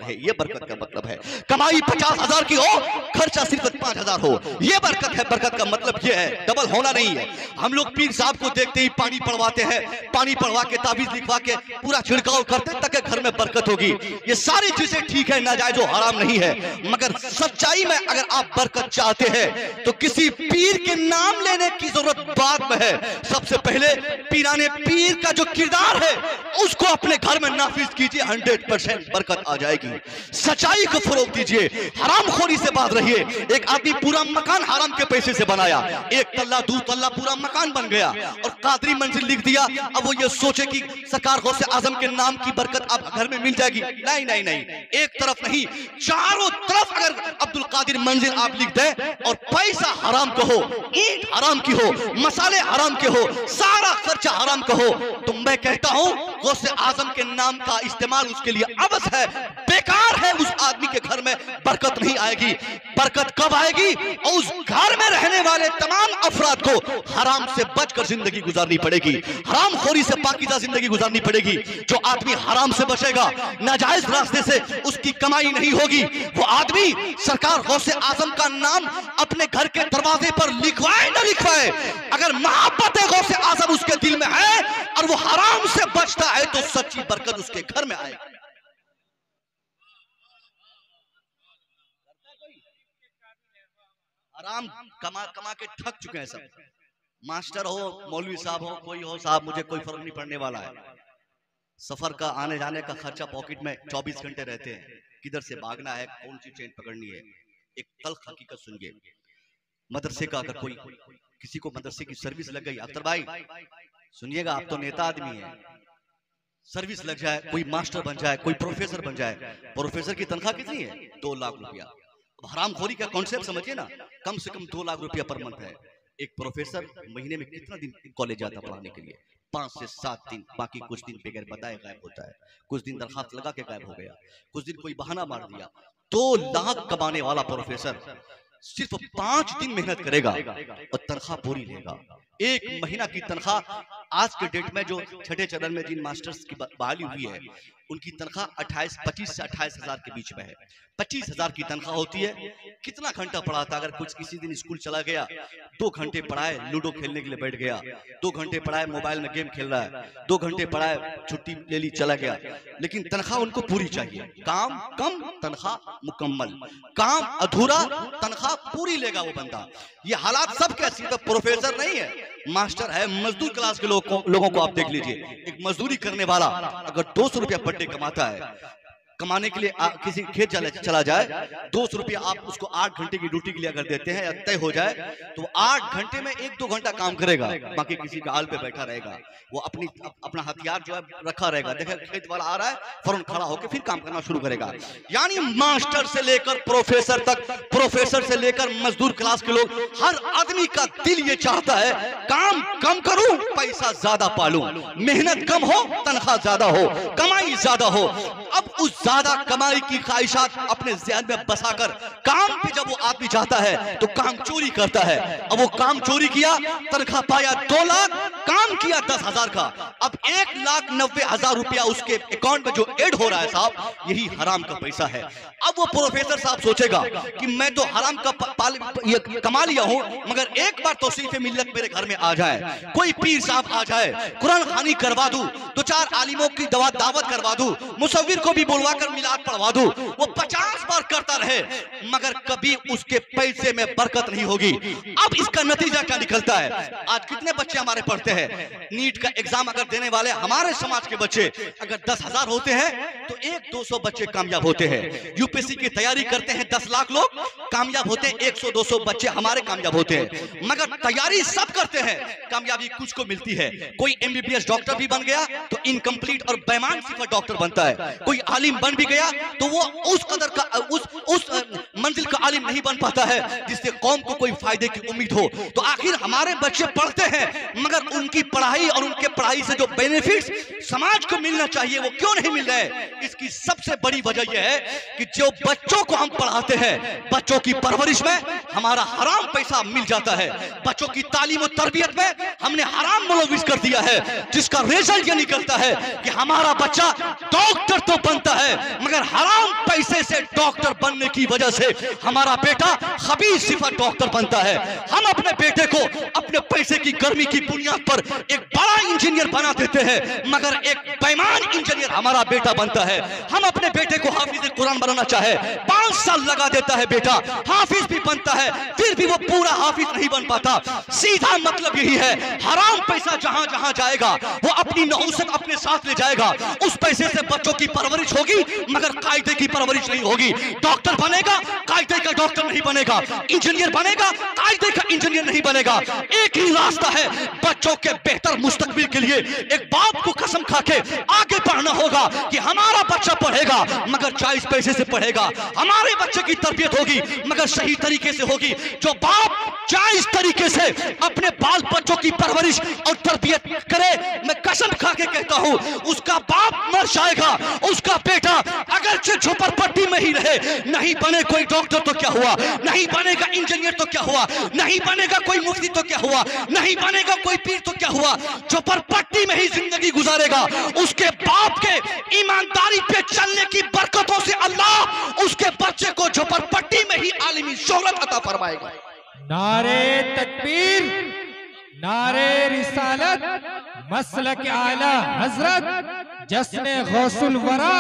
[SPEAKER 1] बरकत का मतलब है। कमाई पचास हजार की हो, खर्चा सिर्फ पांच हजार हो, ये बरकत है। बरकत का मतलब ये है, डबल होना नहीं है। हम लोग पीर साहब को देखते ही पानी पड़वाते हैं, पानी पड़वा के ताबीज लिखवा के पूरा छिड़काव करते हैं ताकि घर में बरकत होगी। ये सारी चीजें ठीक है, नाजायज हो, हराम नहीं है, मगर सच्चाई में अगर आप बरकत चाहते हैं तो किसी पीर के नाम लेने की जरूरत बाद में है। सबसे पहले पीराने पीर का जो किरदार है उसको अपने घर में नाफिज कीजिए, हंड्रेड परसेंट बरकत आ जाएगी। सच्चाई को फरोग दीजिए, हरामखोरी से बात रहिए। एक आदमी पूरा मकान हराम के पैसे से बनाया, एक तल्ला दो तल्ला पूरा मकान बन गया और कादरी मंजिल लिख दिया। अब वो ये सोचे कि सरकार गौसे आजम के नाम की बरकत आप घर में मिल जाएगी। नहीं नहीं नहीं, एक तरफ नहीं, चारों तरफ अगर अब्दुल कादिर मंजिल आप लिख दें और पैसा हराम का हो, ईंट हराम की हो, मसाले हराम के हो, सारा खर्चा हराम का हो, तो मैं कहता हूं गौसे आजम के नाम का इस्तेमाल उसके लिए अवश्य है, बेकार है। उस आदमी के घर में बरकत नहीं आएगी। बरकत कब आएगी? और उस घर में रहने वाले तमाम अफराद को हराम से बचकर जिंदगी गुजारनी पड़ेगी, हराम खोरी से पाकीज़ा जिंदगी गुजारनी पड़ेगी। जो आदमी हराम से बचेगा, नाजायज रास्ते से उसकी कमाई नहीं होगी, वो आदमी सरकार गौसे आजम का नाम अपने घर के दरवाजे पर लिखवाए ना लिखवाए, अगर मोहब्बत गौसे आजम उसके दिल में है और वो हराम से बचता है तो सच्ची बरकत उसके घर में आएगी। हराम कमा कमा के थक चुके हैं सब। मास्टर हो, मौलवी साहब हो, कोई हो साहब, मुझे कोई फर्क नहीं पड़ने वाला है। सफर का आने जाने का खर्चा पॉकेट में चौबीस घंटे रहते हैं, किधर से भागना है, कौन सी ट्रेन पकड़नी है। एक तल्ख हकीकत सुनिए, मदरसे का अगर कोई किसी को मदरसे की सर्विस लग गई, अख्तर भाई सुनिएगा, आप तो नेता आदमी है, सर्विस लग जाए, कोई मास्टर बन जाए, कोई प्रोफेसर बन जाए, प्रोफेसर की तनख्वाह कितनी है? दो लाख रुपया। हरामखोरी का कॉन्सेप्ट समझिए ना, कम से कम दो लाख रुपया पर मंथ है। एक प्रोफेसर महीने में कितना दिन कॉलेज जाता पढ़ाने के लिए? पांच से सात दिन, बाकी कुछ दिन बगैर बताए गायब होता है, कुछ दिन दरखास्त लगा के गायब हो गया, कुछ दिन कोई बहाना मार दिया। दो लाख कमाने वाला प्रोफेसर सिर्फ पांच दिन मेहनत करेगा और तनख्वाह पूरी लेगा। एक महीना की तनख्वाह आज के डेट में जो छठे चरण में जिन मास्टर्स की बहाली हुई है उनकी तनख्वाह अट्ठाईस पच्चीस से अट्ठाईस हजार के बीच में है। पच्चीस हजार की तनख्वाह होती है। कितना घंटा पढ़ाता? अगर कुछ किसी दिन स्कूल चला गया, दो घंटे पढ़ाए, लूडो खेलने के लिए बैठ गया, दो घंटे पढ़ाए, मोबाइल में गेम खेल रहा है, दो घंटे पढ़ाए, छुट्टी ले ली, चला गया, लेकिन तनख्वाह उनको पूरी चाहिए। काम कम, तनख्वाह मुकम्मल, काम अधूरा, तनख्वाह पूरी लेगा वो बंदा। ये हालात सब कैसी? तो प्रोफेसर नहीं है, मास्टर है, मजदूर क्लास के लोग को, लोगों को आप देख लीजिए। एक मजदूरी करने वाला अगर दो सौ रुपया पर डे कमाता है, कमाने के लिए आ, किसी खेत चला, चला जाए, दो सौ रुपया आप उसको आठ घंटे की ड्यूटी के लिए अगर देते हैं या तय हो जाए तो आठ घंटे में एक दो घंटा काम करेगा, बाकी किसी गाल पे बैठा रहेगा। वो अपनी अप, अपना हथियार जो है रखा रहेगा, देखे खेत वाला आ रहा है, फौरन खड़ा होकर फिर काम करना शुरू करेगा। यानी मास्टर से लेकर प्रोफेसर तक, प्रोफेसर से लेकर मजदूर क्लास के लोग, हर आदमी का दिल ये चाहता है काम कम करूं, पैसा ज्यादा पालूं, मेहनत कम हो, तनख्वाह ज्यादा हो, कमाई ज्यादा हो। अब उस ज्यादा कमाई की ख्वाहिशात अपने ज़हन में बसाकर काम पे जब वो आदमी जाता है तो काम चोरी करता है। अब वो काम चोरी किया, तनख्वाह पाया दो लाख, काम किया दस हजार का, अब एक लाख नब्बे हजार रुपया उसके अकाउंट में जो ऐड हो रहा है साहब, यही हराम का पैसा है। अब वो प्रोफेसर साहब सोचेगा कि मैं तो हराम का पाल ये कमा लिया हूं, मगर एक बार तौसीफ मिल्लत मेरे घर में आ जाए, कोई पीर साहब आ जाए, कुरान खानी करवा दूं, दो चार आलिमों की दवा दावत करवा दूं, मुसव्विर को भी बुलवा कर मिलाद पढ़वा दूं, वो पचास बार करता रहे मगर कभी उसके पैसे में बरकत नहीं होगी। अब इसका नतीजा क्या निकलता है? आज कितने बच्चे हमारे पढ़ते हैं, नीट का एग्जाम अगर देने वाले हमारे समाज के बच्चे अगर दस हजार होते हैं तो एक दो सौ बच्चे कामयाब होते हैं। यूपीएससी की तैयारी करते हैं दस लाख लोग, कामयाब होते हैं एक सौ दो सौ बच्चे हमारे कामयाब होते हैं। मगर तैयारी सब करते हैं, कामयाबी कुछ को मिलती है। कोई एमबीबीएस डॉक्टर भी बन गया तो इनकम्प्लीट और बेईमान सिफर डॉक्टर बनता है, कोई आलिम बन भी गया तो वो उस कदर का उस उस मंजिल का आलिम नहीं बन पाता है जिससे कौम को कोई फायदे की उम्मीद हो। तो आखिर हमारे बच्चे पढ़ते हैं मगर उनकी पढ़ाई और उनके पढ़ाई से जो बेनिफिट्स समाज को मिलना चाहिए वो क्यों नहीं मिल रहे? इसकी सबसे बड़ी वजह यह है कि जो बच्चों को हम पढ़ाते हैं, बच्चों की परवरिश में हमारा हराम पैसा मिल जाता है। बच्चों की तालीम और तरबियत में हमने हराम मुलविस कर दिया है, जिसका रिजल्ट ये निकलता है कि हमारा बच्चा डॉक्टर तो बनता है मगर हराम पैसे से डॉक्टर बनने की वजह से हमारा बेटा खबीस सिफत डॉक्टर बनता है। हम अपने बेटे को अपने पैसे की गर्मी की बुनियाद पर एक बड़ा इंजीनियर बना देते हैं मगर एक बेईमान इंजीनियर हमारा बेटा बनता है। हम अपने बेटे को हाफिज कुरान बनाना चाहे, पांच साल लगा देता है बेटा, हाफिज भी बनता है फिर भी वो पूरा हाफिज नहीं बन पाता। सीधा मतलब यही है, हराम पैसा जहां जहां जाएगा वो अपनी नहुसत अपने साथ ले जाएगा। उस पैसे से बच्चों की परवरिश होगी मगर कायदे की परवरिश नहीं होगी। डॉक्टर बनेगा, कायदे का डॉक्टर नहीं बनेगा। इंजीनियर बनेगा, कायदे का इंजीनियर नहीं बनेगा। एक ही रास्ता है बच्चों के बेहतर मुस्तकबिल के लिए। एक बाप को कसम खा के आगे बढ़ना होगा कि हमारा बच्चा पढ़ेगा मगर जायज पैसे से पढ़ेगा, हमारे बच्चे की तरबियत होगी मगर सही तरीके से होगी। जो बाप जायज तरीके से अपने बाल बच्चों की परवरिश और तरबियत करे, मैं कसम खा के कहता हूं उसका बाप मर जाएगा, उसका बेटा अगरचे झोपड़पट्टी में ही रहे, नहीं बने कोई डॉक्टर तो क्या हुआ, नहीं बनेगा इंजीनियर तो क्या हुआ, नहीं बनेगा कोई मुफ्ती तो क्या हुआ, नहीं बनेगा कोई पीर तो क्या हुआ, झोपड़पट्टी में ही जिंदगी गुजारेगा। उसके बाप के ईमानदारी पे चलने की बरकतों से अल्लाह उसके बच्चे को झोपड़पट्टी में ही आलिमी शोहरत अता फरमाएगा।
[SPEAKER 2] नारे तकबीर, नारे रिसालत, मसलक आला हजरत, जश्न गौसुल वरा,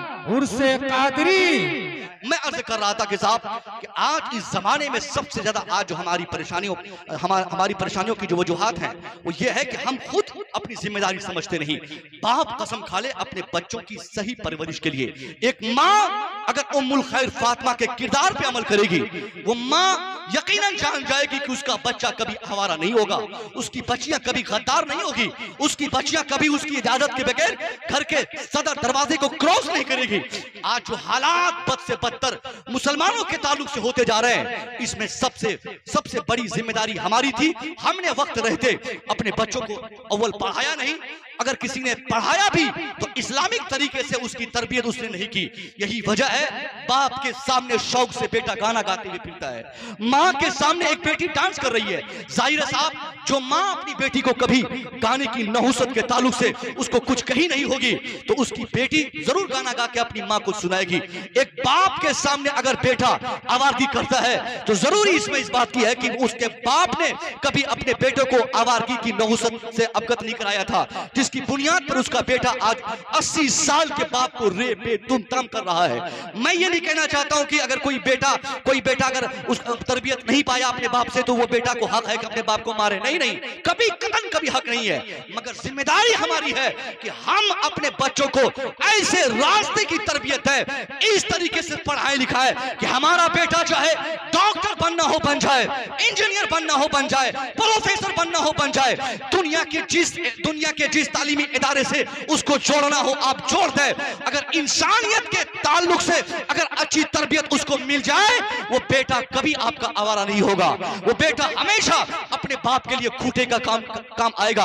[SPEAKER 2] उर्से कादरी।
[SPEAKER 1] मैं अर्ज कर रहा था कि साहब कि आज इस जमाने में सबसे ज्यादा आज जो हमारी परेशानियों हमार, हमारी परेशानियों की जो वजूहात हैं वो ये है कि हम खुद अपनी जिम्मेदारी समझते नहीं। बाप कसम खा ले अपने बच्चों की सही परवरिश के लिए। एक माँ अगर उम्मुल खैर फातिमा के किरदार पे अमल करेगी, वो माँ यकीनन जान जाएगी कि उसका बच्चा कभी हवारा नहीं होगा, उसकी बच्चियां कभी गद्दार नहीं होगी, उसकी बच्चियां कभी उसकी इजाजत के बगैर घर के सदर दरवाजे को क्रॉस नहीं करेगी। आज जो हालात बद से बदतर मुसलमानों के ताल्लुक से होते जा रहे हैं, इसमें सबसे सबसे बड़ी जिम्मेदारी हमारी थी। हमने वक्त रहते अपने बच्चों को अव्वल पढ़ाया नहीं, अगर किसी ने पढ़ाया भी तो इस्लामिक तरीके से उसकी तरबियत उसने नहीं की। यही वजह है बाप के सामने शौक से बेटा गाना गाते हुए फिरता है, माँ के सामने एक बेटी डांस कर रही है। जाहिर साहब, जो माँ अपनी बेटी को कभी गाने की नहुसत के ताल्लुक से उसको कुछ कही नहीं होगी तो उसकी बेटी जरूर गाना गा के अपनी माँ को सुनाएगी। एक बाप के सामने अगर बेटा आवारगी करता है तो जरूरी इसमें इस बात की है कि उसके बाप ने कभी अपने बेटे को आवारगी की नहुसत से अवगत नहीं कराया था, जिसकी बुनियाद पर उसका बेटा आज अस्सी साल के बाप को रे बे तुम तम कर रहा है। मैं ये नहीं कहना चाहता हूं कि अगर कोई बेटा कोई बेटा अगर उस तरबियत नहीं पाया अपने बाप से तो वो बेटा को हक है कि अपने बाप को मारे, नहीं नहीं, कभी कदम कभी हक नहीं है। मगर जिम्मेदारी हमारी है कि हम अपने बच्चों को ऐसे रास्ते की तरबियत है, इस तरीके से पढ़ाए लिखाए कि हमारा बेटा चाहे डॉक्टर बनना हो बन जाए, इंजीनियर बनना हो बन जाए, प्रोफेसर बनना हो बन जाए। दुनिया के जिस दुनिया के जिस तालीमी इदारे से उसको जोड़ना हो आप जोड़ दे। अगर इंसानियत के ताल्लुक से अगर अच्छी तरबियत उसको मिल जाए, वो बेटा कभी आपका आवारा नहीं होगा, वो बेटा हमेशा अपने बाप के लिए खूंटे का काम काम आएगा।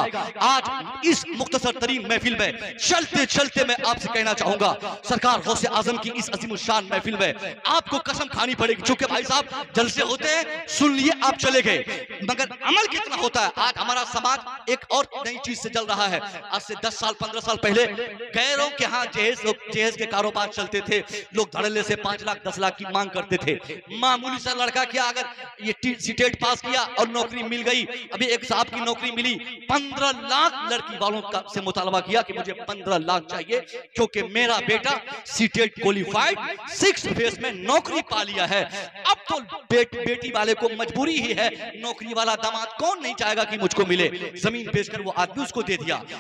[SPEAKER 1] आज इस मुख्तसर तरीन महफिल में चलते चलते मैं आपसे कहना चाहूंगा, सरकार गौसे आजम की इस अजीम शान महफिल में आपको कसम खानी पड़ेगी। चूंकि भाई साहब जलसे होते हैं, सुन लिए आप चले गए, मगर अमल कितना होता है। आज हमारा समाज एक और नई चीज से जल रहा है। आज से दस साल पंद्रह साल पहले गैरों के यहाँ जहेज जहेज के कारोबार चलते थे, लोग धड़ल्ले से पांच लाख दस लाख की मांग करते थे। मामूली सा लड़का क्या अगर ये सीटेट पास किया और नौकरी मिल गई, अभी एक साहब की नौकरी मिली, पंद्रह लाख लड़की वालों का से मुतालबा किया कि मुझे पंद्रह लाख चाहिए क्योंकि मेरा बेटा सीटेट क्वालिफाइड सिक्स फेस में नौकरी पा लिया है। अब तो बेट, बेटी वाले को मजबूरी ही है, नौकरी वाला दामाद कौन नहीं चाहेगा कि मुझको मिले। जमीन बेचकर वो आदमी उसको दे दिया।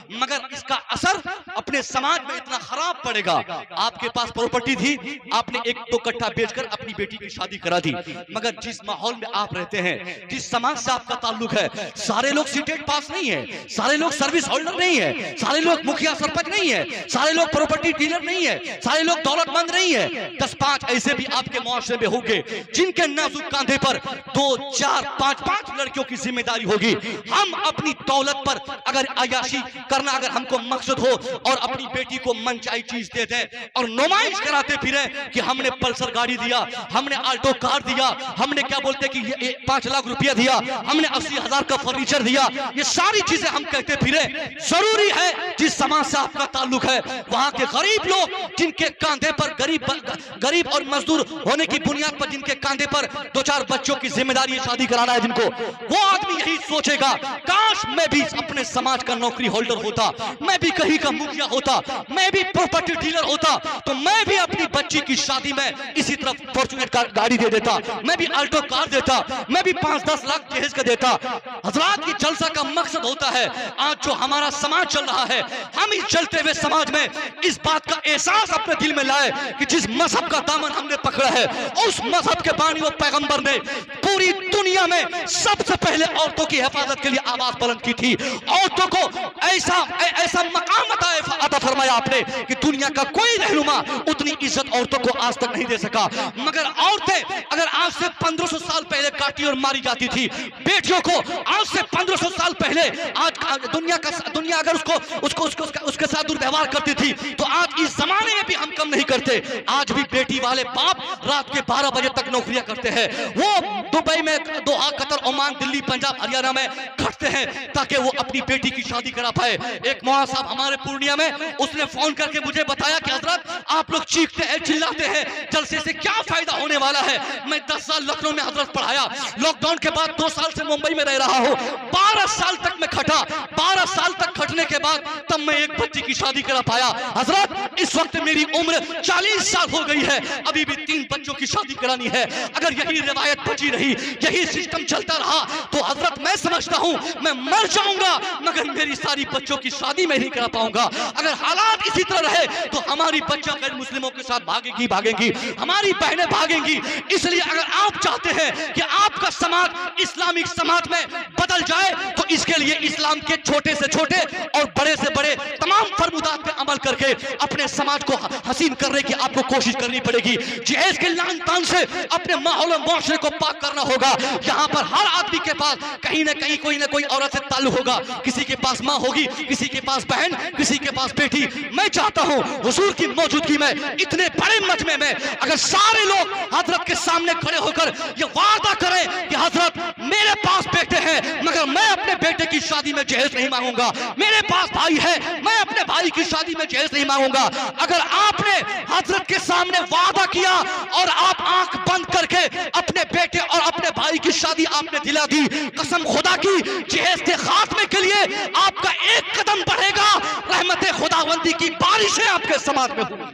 [SPEAKER 1] मगर इसका असर अपने समाज में इतना खराब पड़ेगा। आपके पास प्रॉपर्टी थी, आपने एक दो कट्ठा बेचकर अपनी बेटी की शादी करा दी, मगर जिस माहौल में आप रहते हैं, जिस समाज से आपका ताल्लुक है, सारे लोग सीटेट पास नहीं है, सारे लोग सर्विस होल्डर नहीं है, सारे लोग मुखिया सरपंच नहीं है, सारे लोग प्रॉपर्टी डीलर नहीं है, सारे लोग दौलतमंद नहीं है। दस पांच ऐसे भी आपके मुआशरे में होंगे जिनके नाजुक कंधे पर दो चार पांच पांच लड़कियों की जिम्मेदारी होगी। हम अपनी दौलत पर अगर अयाशी करना अगर हमको मकसद हो और अपनी बेटी को मनचाही चीज दे दें और नुमाइश कराते फिरे कि हमने पल्सर गाड़ी दिया, हमने आल्टो कार दिया, हमने क्या बोलते कि ये पांच लाख रुपया दिया, हमने अस्सी हजार का फर्नीचर दिया, ये सारी चीजें हम कहते फिरे। जरूरी है जिस समाज से आपका ताल्लुक है वहां के गरीब लोग जिनके कांधे पर गरीब गरीब और मजदूर होने की बुनियाद पर जिनके कांधे पर दो चार बच्चों की जिम्मेदारी शादी कराना है जिनको, वो आदमी यही सोचेगा काश मैं भी अपने समाज का नौकरी होल्डर होता, मैं भी कहीं का मुखिया होता, मैं भी प्रॉपर्टी डीलर होता, तो मैं भी अपनी बच्ची की शादी में इसी तरह फॉर्च्यूनर कार गाड़ी दे देता, मैं भी अल्टो कार देता, मैं भी पांच दस लाख जहेज का देता। हजरात की जलसा का मकसद होता है आज जो हमारा समाज चल रहा है, हम इस चलते हुए समाज में इस बात का एहसास अपने दिल में लाए कि जिस मजहब का दामन हमने पकड़ा है उस मजहब के बानी व पैगंबर ने पूरी दुनिया में सबसे पहले औरतों की हिफाजत के लिए आवाज बुलंद की थी। औरतों को ऐसा ऐसा मकाम अता फरमाया आपने कि दुनिया का कोई रहनुमा उतनी इज्जत औरतों को आज तक नहीं दे सका। मगर औरतें अगर आज से पंद्रह सौ साल पहले काटी और मारी जाती थी, बेटियों को आज से पंद्रह सौ साल पहले आज दुनिया का दुनिया अगर उसको उसको उसको उसके साथ दुर्व्यवहार करती थी, तो आज इस जमाने में भी हम कम नहीं करते। आज भी बेटी वाले बाप रात के बारह बजे तक नौकरियां करते हैं, वो दुबई में, Doha, Qatar, Oman, Delhi, Punjab, Haryana में खटते हैं ताकि वो अपनी बेटी की शादी करा पाए। एक मौलाना साहब हमारे पूर्णिया में, उसने फोन करके मुझे बताया कि हजरत आप लोग चीखते हैं, चिल्लाते हैं, जलसे से क्या फायदा होने वाला है। मैं दस साल लखनऊ में हजरत पढ़ाया, लॉकडाउन के बाद दो साल से मुंबई में रह रहा हूँ, बारह साल तक मैं खटा, बारह साल तक खटने के बाद तब मैं एक बच्ची की शादी करा पाया। हजरत इस वक्त मेरी उम्र चालीस साल हो गई है, अभी भी तीन बच्चों की शादी करानी है। अगर यही रिवायत बची रही, यही सिस्टम चलता रहा, तो हजरत मैं समझता हूं मैं मर जाऊंगा मगर मेरी सारी बच्चों की शादी मैं नहीं करा पाऊंगा। अगर हालात इसी तरह रहे तो हमारी बच्चियां गैर मुस्लिमों के साथ भागेगी भागेंगी हमारी बहनें भागेंगी। इसलिए अगर आप चाहते हैं कि आपका समाज इस्लामिक समाज में बदल जाए, तो इसके लिए इस्लाम के छोटे से छोटे और बड़े से बड़े तमाम फरमुदात पे अमल करके अपने समाज को हसीन करने की आपको कोशिश करनी पड़ेगी। जहेज के लान तान से अपने माहौल और मुआशरे को पाक करना होगा। यहाँ पर हर आदमी के पास कहीं ना कहीं कोई ना कोई औरत से ताल्लुक होगा, किसी के पास माँ होगी, किसी के पास बहन, किसी के पास बेटी। मैं चाहता हूँ हुजूर की मौजूदगी में इतने बड़े मजमे में अगर सारे लोग हजरत के सामने खड़े होकर ये वादा करें कि हजरत मेरे पास बेटे हैं मगर मैं अपने बेटे की शादी में जहेज नहीं मांगूंगा, मेरे पास भाई है मैं अपने भाई की शादी में जहेज नहीं मांगूंगा। अगर आपने हजरत के सामने वादा किया और आप आंख बंद करके अपने बेटे और अपने भाई की शादी आपने दिला दी, कसम खुदा की जहेज के खात्मे के लिए आपका एक कदम बढ़ेगा, रहमत खुदावंदी की बारिशें आपके समाज में होंगी।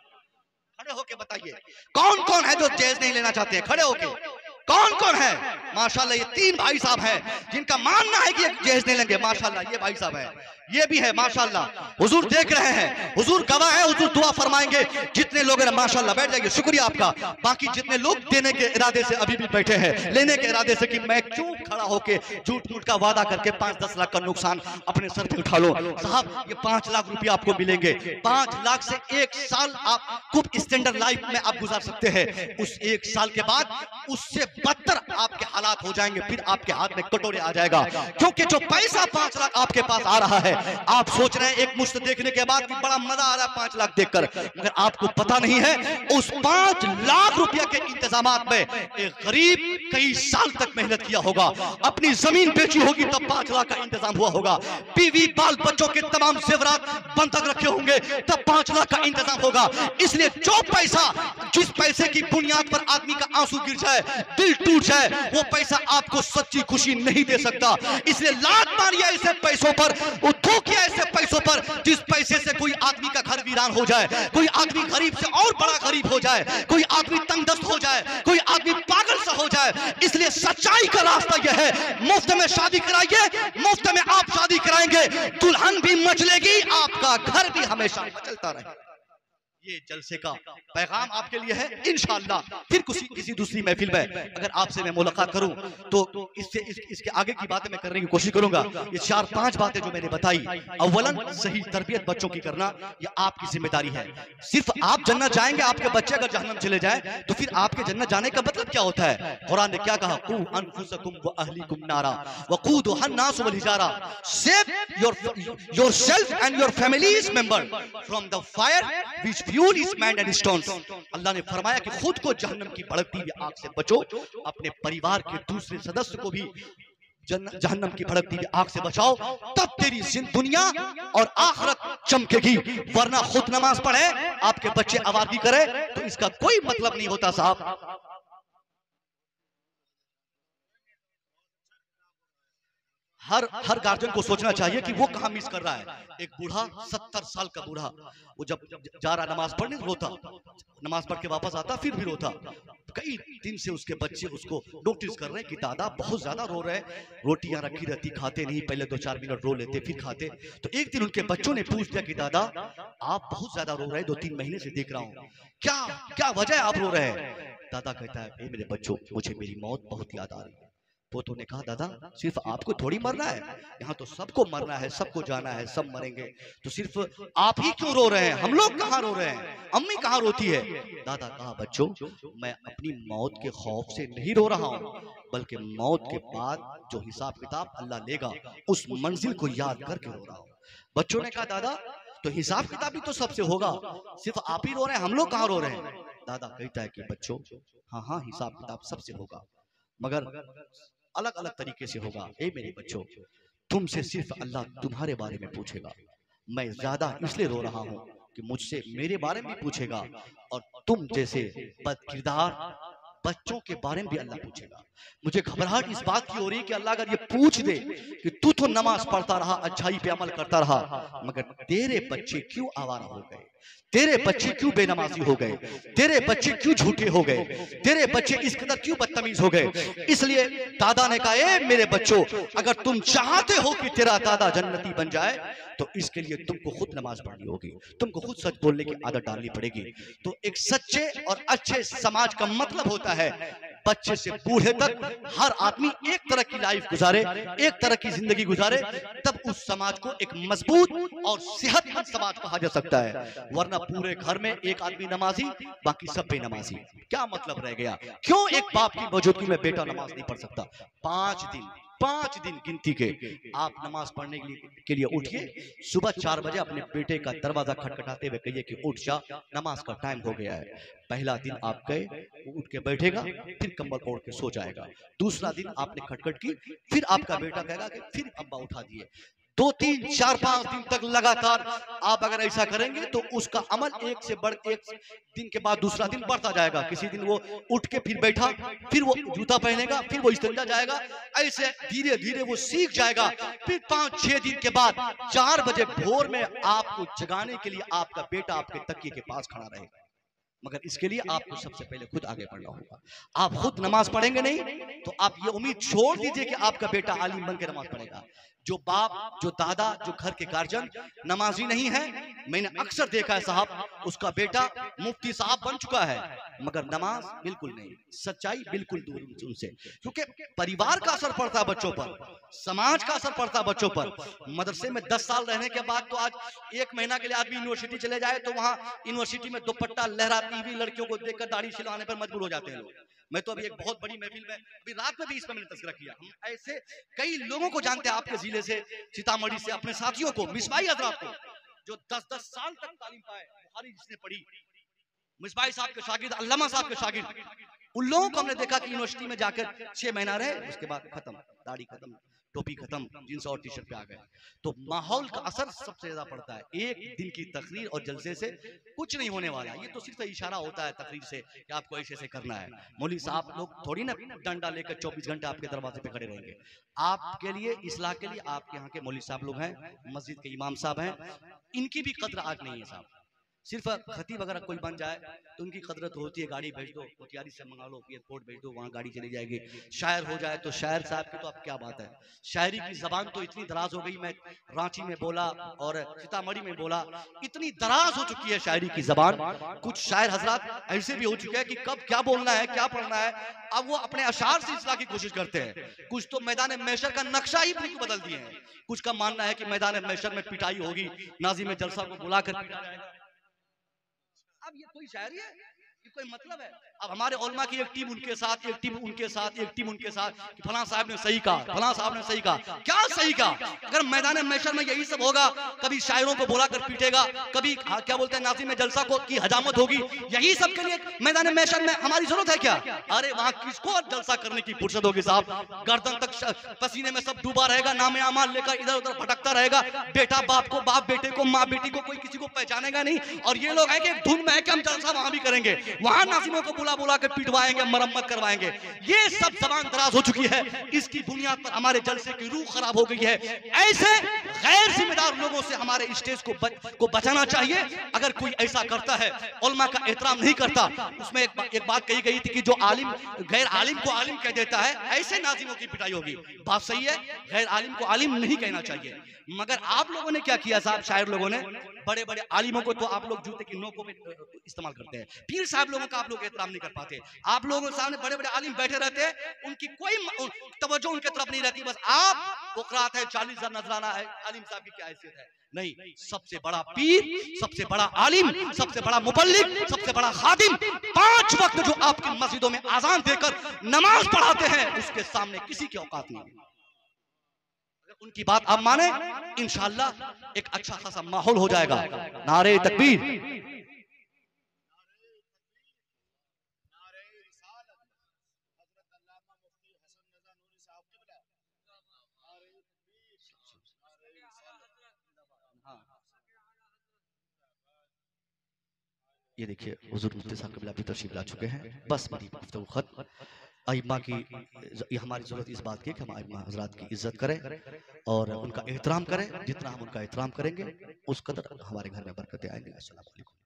[SPEAKER 1] खड़े होके बताइए कौन कौन है जो जहेज नहीं लेना चाहते हैं? खड़े होके कौन कौन है? माशाल्लाह ये तीन भाई साहब हैं जिनका मानना है कि जहेज नहीं लेंगे। माशाल्लाह ये भाई साहब हैं, ये भी है माशाल्लाह। हुजूर देख रहे हैं, हुजूर गवाह है, हुजूर दुआ फरमाएंगे। जितने लोग हैं माशाल्लाह, बैठ जाइए, शुक्रिया आपका। बाकी जितने लोग देने के इरादे से अभी भी बैठे हैं, लेने के इरादे से कि मैं क्यों खड़ा होके झूठ मूठ का वादा करके पांच दस लाख का नुकसान अपने सर पे उठा लो। साहब ये पांच लाख रुपए आपको मिलेंगे, पांच लाख से एक साल आप खूब स्टैंडर्ड लाइफ में आप गुजार सकते हैं। उस एक साल के बाद उससे बदतर आपके हालात हो जाएंगे, फिर आपके हाथ में कटोरे आ जाएगा। क्योंकि जो पैसा पांच लाख आपके पास आ रहा है, आप सोच रहे हैं एक मुश्त देखने के बाद कि बड़ा मजा आ रहा है पांच लाख देखकर, मगर आपको पता नहीं है उस पांच लाख रुपया के इंतजामात में एक गरीब कई साल तक मेहनत किया होगा, अपनी जमीन बेची होगी तब पांच लाख का इंतजाम हुआ होगा, बीवी बाल बच्चों के तमाम जेवरात बंधक रखे होंगे तब पांच लाख का इंतजाम होगा। इसलिए जो पैसा, जिस पैसे की बुनियाद पर आदमी का आंसू गिर जाए, दिल टूट जाए, वो पैसा आपको सच्ची खुशी नहीं दे सकता। इसलिए लात मारिए ऐसे पैसों पर, थूकिए ऐसे पैसों पैसों पर, जिस पैसे से कोई आदमी का घर वीरान हो जाए, कोई आदमी गरीब से और बड़ा गरीब हो जाए, कोई आदमी तंगदस्त हो जाए, कोई आदमी पागल सा हो जाए। इसलिए सच्चाई का रास्ता यह है, मुफ्त में शादी कराइए, मुफ्त में आप शादी कराएंगे, दुल्हन भी मचलेगी, आपका घर भी हमेशा मचलता रहेगा। ये जलसे का पैगाम आपके लिए है। इंशाअल्लाह फिर किसी किसी दूसरी महफिल में अगर आपसे मैं मुलाकात करूं तो इससे इस, इसके आगे की बातें मैं करने की कोशिश करूंगा। ये चार पांच बातें जो मैंने बताई, अव्वलन सही तरबियत बच्चों की करना, ये आपकी जिम्मेदारी है। सिर्फ आप जन्नत जाएंगे, आपके बच्चे अगर जहन्नम चले जाए तो फिर आपके जन्नत जाने का मतलब क्या होता है? कुरान ने क्या कहा? कू अनफुसकुम व अहलीकुम नारा वक़ूदुहा अन्नास वल हिजारा, save your yourself and your families member from the fire which fuel is man and stones. अल्लाह ने फरमाया कि खुद को जहन्नम की भड़कती हुई आग से बचो, अपने परिवार के दूसरे सदस्य को भी जहन्नम की भड़कती हुई आग से बचाओ, तब तेरी दुनिया और आखिरत चमकेगी। वरना खुद नमाज पढ़े, आपके बच्चे आवाज़ी करे तो इसका कोई मतलब नहीं होता साहब। हर हर गार्जियन को सोचना चाहिए कि वो कहाँ मिस कर रहा है। एक बूढ़ा, सत्तर साल का बूढ़ा, वो जब जा रहा नमाज पढ़ने रोता, नमाज पढ़ के वापस आता फिर भी रोता। कई दिन से उसके बच्चे उसको नोटिस कर रहे हैं कि दादा बहुत ज्यादा रो रहे हैं, रोटियां रखी रहती, खाते नहीं, पहले दो चार मिनट रो लेते फिर खाते। तो एक दिन उनके बच्चों ने पूछ दिया कि दादा आप बहुत ज्यादा रो रहे हैं, दो तीन महीने से देख रहा हूँ, क्या क्या वजह है आप रो रहे हैं? दादा कहता है, मेरे बच्चों मुझे मेरी मौत बहुत याद आ रही है। पोतों ने कहा, दादा सिर्फ आपको थोड़ी मरना है, यहाँ तो सबको मरना है, सबको जाना है, सब मरेंगे, तो सिर्फ आप ही क्यों रो रहे हैं? हम लोग कहाँ रो रहे हैं? अम्मी कहाँ रोती है? दादा कहा, बच्चों मैं अपनी मौत के खौफ से नहीं रो रहा हूँ, बल्कि मौत के बाद जो हिसाब किताब अल्लाह लेगा उस मंजिल को याद करके रो रहा हूँ। बच्चों ने कहा, दादा तो हिसाब किताब भी तो सबसे होगा, सिर्फ आप ही रो रहे हैं, हम लोग कहाँ रो रहे हैं? दादा कहता है कि बच्चों हाँ हाँ हिसाब किताब सबसे होगा, मगर अलग अलग तरीके से होगा। ए मेरे बच्चों, तुमसे सिर्फ अल्लाह तुम्हारे बारे में पूछेगा। मैं ज्यादा इसलिए रो रहा हूं कि मुझसे मेरे बारे में पूछेगा, और तुम जैसे बदकिरदार बच्चों के बारे में भी अल्लाह पूछेगा। मुझे घबराहट इस बात की हो रही है कि अल्लाह अगर ये पूछ दे कि तू तो नमाज पढ़ता रहा, अच्छाई पे अमल करता रहा, मगर तेरे बच्चे क्यों आवारा हो गए, तेरे बच्चे क्यों बेनमाजी हो गए, तेरे बच्चे क्यों झूठे हो गए, तेरे बच्चे इस कदर क्यों बदतमीज हो गए? इसलिए दादा ने कहा, ए मेरे बच्चों अगर तुम चाहते हो कि तेरा दादा जन्नती बन जाए तो इसके लिए तुमको खुद नमाज पढ़नी होगी, तुमको खुद सच बोलने की आदत डालनी पड़ेगी। तो एक सच्चे और अच्छे समाज का मतलब होता है बच्चे से बूढ़े तक हर आदमी एक तरह की लाइफ गुजारे, एक तरह की जिंदगी गुजारे, तब उस समाज को एक मजबूत और सेहतमंद समाज कहा जा सकता है। वरना पूरे घर में एक आदमी नमाजी, बाकी सब बेनमाजी, क्या मतलब रह गया? क्यों एक बाप की मौजूदगी में बेटा नमाज नहीं पढ़ सकता? पांच दिन पांच दिन गिनती के आप नमाज पढ़ने के लिए के लिए उठिए, सुबह चार बजे अपने बेटे का दरवाजा खटखटाते हुए कहिए कि उठ जा, नमाज का टाइम हो गया है। पहला दिन आप गए, वो उठ के बैठेगा, फिर कंबल ओढ़ के सो जाएगा। दूसरा दिन आपने खटखट की, फिर आपका बेटा कहेगा कि फिर अब्बा उठा दिए। दो तीन चार पांच दिन तक लगातार आप अगर ऐसा करेंगे तो उसका अमल एक से बढ़ एक दिन के बाद दूसरा दिन बढ़ता जाएगा। किसी दिन वो उठ के फिर बैठा, फिर वो जूता पहनेगा, फिर वो इस्तेंजा जाएगा, ऐसे धीरे धीरे वो सीख जाएगा। फिर पांच छह दिन के बाद चार बजे भोर में आपको जगाने के लिए आपका बेटा आपके तकिए के पास खड़ा रहेगा। मगर इसके लिए आपको सबसे पहले खुद आगे बढ़ना होगा। आप खुद नमाज पढ़ेंगे नहीं तो आप ये उम्मीद छोड़ दीजिए कि आपका बेटा आलिम बन के नमाज पढ़ेगा। जो बाप, जो दादा, जो घर के गार्जियन नमाजी नहीं है, मैंने अक्सर देखा है साहब, उसका बेटा मुफ्ती साहब बन चुका है मगर नमाज बिल्कुल नहीं, सच्चाई बिल्कुल दूर उनसे। क्योंकि परिवार का असर पड़ता है बच्चों पर, समाज का असर पड़ता है बच्चों पर। मदरसे में दस साल रहने के बाद तो आज एक महीना के लिए आदमी यूनिवर्सिटी चले जाए तो वहाँ यूनिवर्सिटी में दुपट्टा लहराती हुई लड़कियों को देखकर दाढ़ी छिलवाने पर मजबूर हो जाते हैं लोग। मैं तो अभी एक बहुत बड़ी महफिल में अभी रात में भी इस पर मैंने तस्करा किया। हम ऐसे कई लोगों को जानते हैं आपके जिले से, सीतामढ़ी से, अपने साथियों को, मिसबाई हजरात को, जो दस दस साल तक तालीम पाए, बुखारी जिसने पढ़ी, मिसबाही साहब के शागिर्द, अल्लामा साहब के शागिर्द, उन लोगों को हमने देखा कि यूनिवर्सिटी में जाकर छह महीना रहे, उसके बाद खत्म, दाढ़ी खत्म, टोपी खत्म, जींस और टी शर्ट पे आ गए। तो माहौल का असर सबसे ज्यादा पड़ता है। एक दिन की तकरीर और जलसे से कुछ नहीं होने वाला, ये तो सिर्फ इशारा होता है तकरीर से कि आपको ऐसे ऐसे करना है। मौलवी साहब लोग थोड़ी ना डंडा लेकर चौबीस घंटे आपके दरवाजे पे खड़े रहेंगे। आपके लिए, इस्लाह के लिए आपके यहाँ के मौलवी साहब लोग हैं, मस्जिद के इमाम साहब हैं, इनकी भी कद्र आज नहीं है साहब। सिर्फ खतीब अगर कोई बन जाए तो उनकी कदरत होती है, गाड़ी भेज दो, मुतियारी से मंगा लो, एयरपोर्ट भेज दो, वहाँ गाड़ी चली जाएगी। शायर हो जाए तो शायर साहब की तो अब क्या बात है, शायरी की जबान तो इतनी दराज हो गई, मैं रांची में बोला और सीतामढ़ी में बोला, इतनी दराज हो चुकी है शायरी की जबान। कुछ शायर हजरात ऐसे भी हो चुके हैं कि कब क्या बोलना है, क्या पढ़ना है, अब वो अपने अशार से इस्लाह की कोशिश करते हैं। कुछ तो मैदान महशर का नक्शा ही बिल्कुल बदल दिए हैं। कुछ का मानना है कि मैदान महशर में पिटाई होगी, नाज़िम जलसा को बुलाकर पिटाया जाएगा। अब ये कोई शायरी है, ये कोई मतलब है? अब हमारे उलमा की एक टीम उनके साथ, एक टीम उनके साथ, एक टीम उनके साथ कि फलां साहब ने सही कहा, फलां साहब ने सही कहा। क्या सही कहा? अगर मैदान महशर में यही सब होगा, कभी शायरों को बुलाकर पीटेगा, कभी क्या बोलते हैं नाज़िम जलसा को की हजामत होगी, यही सब के लिए मैदान महशर में हमारी जरूरत है क्या? अरे वहां किसको जलसा करने की फुर्सत होगी साहब? गर्दन तक पसीने में सब डूबा रहेगा, नाम अमाल लेकर इधर उधर भटकता रहेगा, बेटा बाप को, बाप बेटे को, माँ बेटी को, कोई किसी को पहचानेगा नहीं। और ये लोग हैं कि एक धुन में है कि हम जलसा वहां भी करेंगे, वहां नाज़िमों को बुला बुला कर पिटवाएंगे, मरम्मत करवाएंगे। ये सब जबान दराज हो चुकी है, इसकी बुनियाद पर हमारे जलसे की रूह खराब हो गई है। ऐसे गैर जिम्मेदार लोगों से हमारे स्टेज को बच, को बचाना चाहिए। अगर कोई ऐसा करता है, उलमा का एहतराम नहीं करता, उसमें एक, बा, एक बात कही गई थी कि जो आलिम गैर आलिम को आलिम कह देता है, ऐसे नाज़िमों की पिटाई होगी। बात सही है, गैर आलिम को आलिम नहीं कहना चाहिए। मगर आप लोगों ने क्या किया साहब, शायर लोगों ने बड़े बड़े आलिमों को तो आप लोग जूते की नोकों में इस्तेमाल करते हैं, पीर साहब लोगों का आप लोग एहतराम नहीं कर पाते। आप लोगों के सामने बड़े बड़े आलिम बैठे रहते हैं, उनकी कोई तवज्जो उनके तरफ नहीं रहती, बस आप बुकरात है, चालीस हजार नजराना है, आलिम साहब की क्या हैसियत है? नहीं, सबसे बड़ा पीर, सबसे बड़ा आलिम, सबसे बड़ा मुबल्लिग, सबसे बड़ा खादिम, पांच वक्त जो आपकी मस्जिदों में आजान देकर नमाज पढ़ाते हैं, उसके सामने किसी की औकात नहीं है। उनकी बात आप माने, इंशाअल्लाह एक अच्छा खासा माहौल हो जाएगा। नारे तकबीर, ये देखिए हुजूर मुफ्ती साहब कबीला भी तशरीफ ला चुके हैं। बस मेरी गुफ्तगू खत्म। अइम्मा की ये हमारी ज़रूरत इस बात की कि हम अइम्मा हज़रात की इज्जत करें और उनका एहतराम करें। जितना हम उनका एहतराम करेंगे उस कदर हमारे घर में बरकतें आएंगी। अस्सलाम वालेकुम।